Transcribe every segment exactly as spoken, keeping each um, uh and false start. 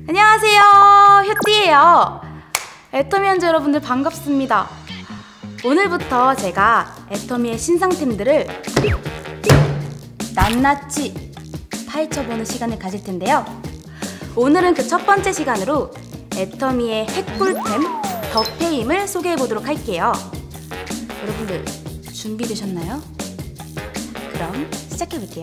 안녕하세요, 효띠예요. 애터미 환자 여러분들 반갑습니다. 오늘부터 제가 애터미의 신상템들을 낱낱이 파헤쳐보는 시간을 가질 텐데요. 오늘은 그 첫 번째 시간으로 애터미의 핵꿀템 더페임을 소개해보도록 할게요. 여러분들 준비되셨나요? 그럼 시작해볼게요.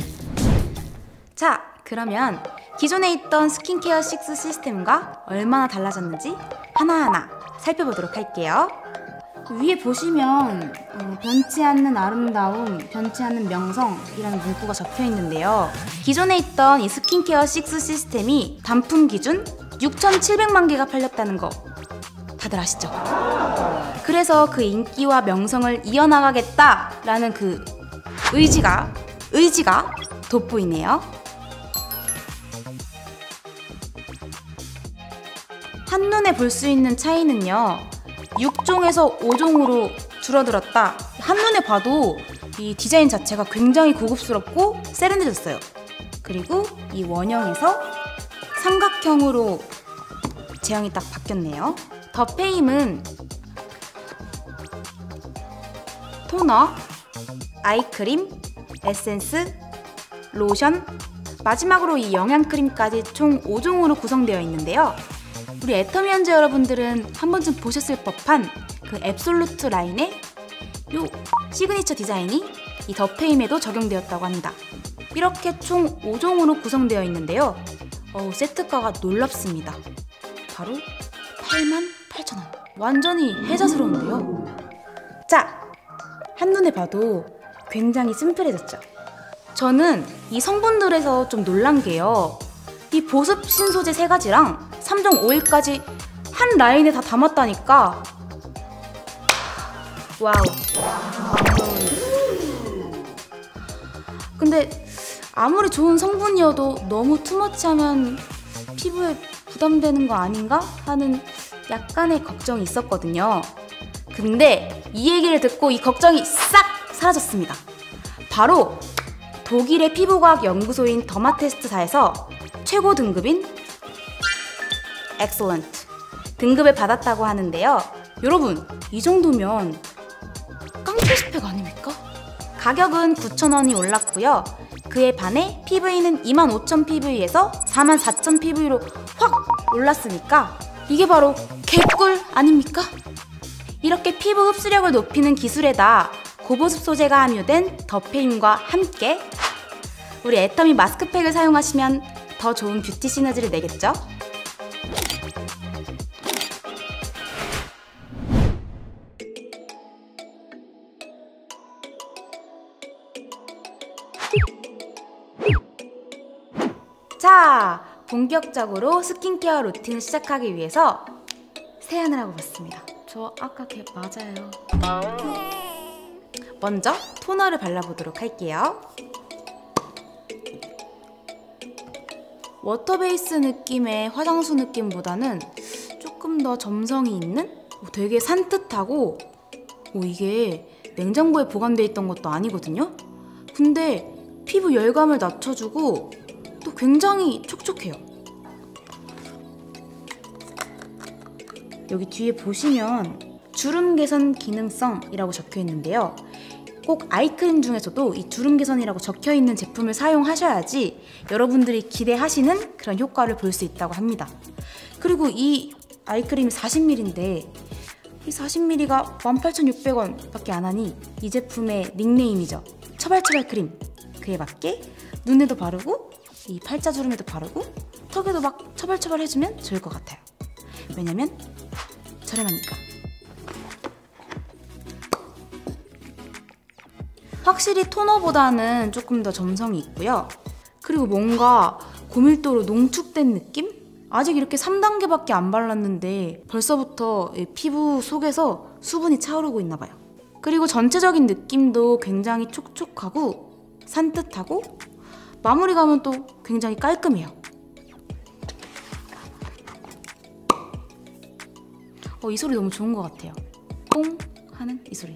자, 그러면 기존에 있던 스킨케어 식스 시스템과 얼마나 달라졌는지 하나하나 살펴보도록 할게요. 위에 보시면 어, 변치 않는 아름다움, 변치 않는 명성이라는 문구가 적혀 있는데요. 기존에 있던 이 스킨케어 식스 시스템이 단품 기준 육천칠백만 개가 팔렸다는 거 다들 아시죠? 그래서 그 인기와 명성을 이어나가겠다라는 그 의지가 의지가 돋보이네요. 한눈에 볼 수 있는 차이는요, 육 종에서 오 종으로 줄어들었다. 한눈에 봐도 이 디자인 자체가 굉장히 고급스럽고 세련돼졌어요. 그리고 이 원형에서 삼각형으로 제형이 딱 바뀌었네요. 더페임은 토너, 아이크림, 에센스, 로션, 마지막으로 이 영양크림까지 총 오 종으로 구성되어 있는데요. 우리 애터미 환자 여러분들은 한 번쯤 보셨을 법한 그 앱솔루트 라인의 요 시그니처 디자인이 이 더페임에도 적용되었다고 합니다. 이렇게 총 오 종으로 구성되어 있는데요. 어우, 세트가가 놀랍습니다. 바로 팔만 팔천 원. 완전히 혜자스러운데요. 자, 한눈에 봐도 굉장히 심플해졌죠. 저는 이 성분들에서 좀 놀란 게요, 이 보습 신소재 세 가지랑 삼 종 오일까지 한 라인에 다 담았다니까. 와우. 근데 아무리 좋은 성분이어도 너무 투머치하면 피부에 부담되는 거 아닌가 하는 약간의 걱정이 있었거든요. 근데 이 얘기를 듣고 이 걱정이 싹 사라졌습니다. 바로 독일의 피부과학 연구소인 더마테스트사에서 최고 등급인 Excellent 등급을 받았다고 하는데요. 여러분, 이 정도면 깡패 스펙 아닙니까? 가격은 구천 원이 올랐고요. 그에 반해 피브이는 이만 오천 피브이에서 사만 사천 피브이로 확 올랐으니까 이게 바로 개꿀 아닙니까? 이렇게 피부 흡수력을 높이는 기술에다 고보습 소재가 함유된 더페임과 함께 우리 애터미 마스크팩을 사용하시면 더 좋은 뷰티 시너지를 내겠죠? 자, 본격적으로 스킨케어 루틴을 시작하기 위해서 세안을 하고 왔습니다. 저 아까 걔 맞아요. 먼저 토너를 발라보도록 할게요. 워터 베이스 느낌의 화장수 느낌보다는 조금 더 점성이 있는? 되게 산뜻하고, 오, 이게 냉장고에 보관되어 있던 것도 아니거든요? 근데 피부 열감을 낮춰주고 또 굉장히 촉촉해요. 여기 뒤에 보시면 주름 개선 기능성이라고 적혀 있는데요. 꼭 아이크림 중에서도 이 주름 개선이라고 적혀 있는 제품을 사용하셔야지 여러분들이 기대하시는 그런 효과를 볼 수 있다고 합니다. 그리고 이 아이크림이 사십 밀리리터인데 이 사십 밀리리터가 만 팔천육백 원 밖에 안 하니 이 제품의 닉네임이죠. 처발처발 크림. 그에 맞게 눈에도 바르고 이 팔자주름에도 바르고 턱에도 막 처발처발 해주면 좋을 것 같아요. 왜냐면 저렴하니까. 확실히 토너보다는 조금 더 점성이 있고요. 그리고 뭔가 고밀도로 농축된 느낌? 아직 이렇게 삼 단계밖에 안 발랐는데 벌써부터 피부 속에서 수분이 차오르고 있나 봐요. 그리고 전체적인 느낌도 굉장히 촉촉하고 산뜻하고 마무리감은 또 굉장히 깔끔해요. 어, 이 소리 너무 좋은 것 같아요. 뽕 하는 이 소리.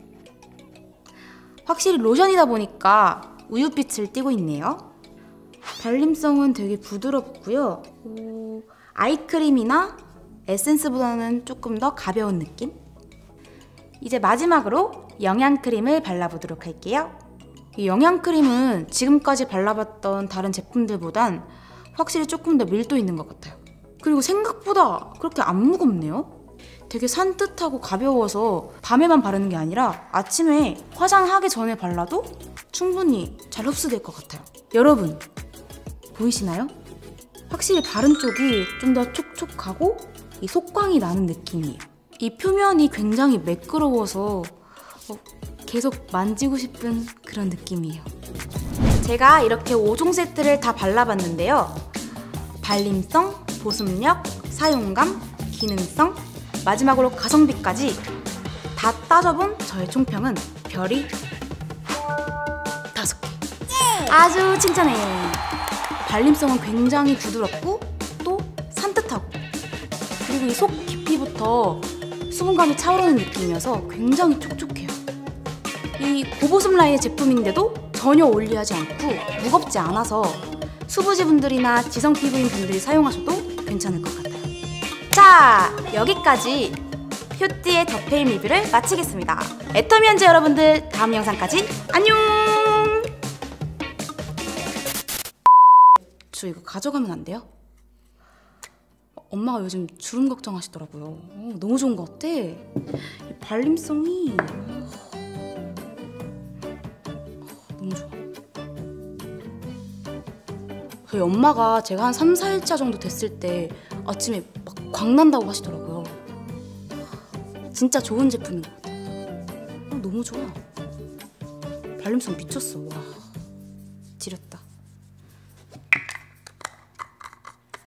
확실히 로션이다 보니까 우윳빛을 띠고 있네요. 발림성은 되게 부드럽고요. 오, 아이크림이나 에센스보다는 조금 더 가벼운 느낌? 이제 마지막으로 영양크림을 발라보도록 할게요. 이 영양크림은 지금까지 발라봤던 다른 제품들보단 확실히 조금 더 밀도 있는 것 같아요. 그리고 생각보다 그렇게 안 무겁네요. 되게 산뜻하고 가벼워서 밤에만 바르는 게 아니라 아침에 화장하기 전에 발라도 충분히 잘 흡수될 것 같아요. 여러분, 보이시나요? 확실히 바른 쪽이 좀 더 촉촉하고 이 속광이 나는 느낌이에요. 이 표면이 굉장히 매끄러워서 어, 계속 만지고 싶은 그런 느낌이에요. 제가 이렇게 오 종 세트를 다 발라봤는데요. 발림성, 보습력, 사용감, 기능성, 마지막으로 가성비까지 다 따져본 저의 총평은 별이 다섯 개. 아주 칭찬해요. 발림성은 굉장히 부드럽고 또 산뜻하고, 그리고 이 속 깊이부터 수분감이 차오르는 느낌이어서 굉장히 촉촉해요. 이 고보습 라인의 제품인데도 전혀 오일리하지 않고 무겁지 않아서 수부지 분들이나 지성 피부인 분들이 사용하셔도 괜찮을 것 같아요. 자, 여기까지 퓨띠의 더페인 리뷰를 마치겠습니다. 애터미 현재 여러분들, 다음 영상까지 안녕! 저 이거 가져가면 안 돼요? 엄마가 요즘 주름 걱정하시더라고요. 어, 너무 좋은 것 같아. 이 발림성이 너무 좋아. 저희 엄마가 제가 한 삼, 사 일차 정도 됐을 때 아침에 막 광난다고 하시더라고요. 진짜 좋은 제품인 것 같아. 어, 너무 좋아. 발림성 미쳤어. 와, 지렸다.